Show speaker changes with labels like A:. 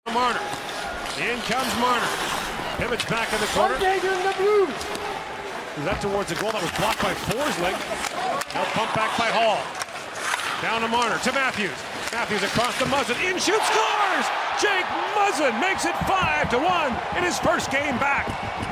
A: Marner. In comes Marner. Pivots back in the corner. Is that towards the goal that was blocked by Forsling? Now pumped back by Hall. Down to Marner, to Matthews. Matthews across the Muzzin. In shoot, scores! Jake Muzzin makes it 5-1 in his first game back.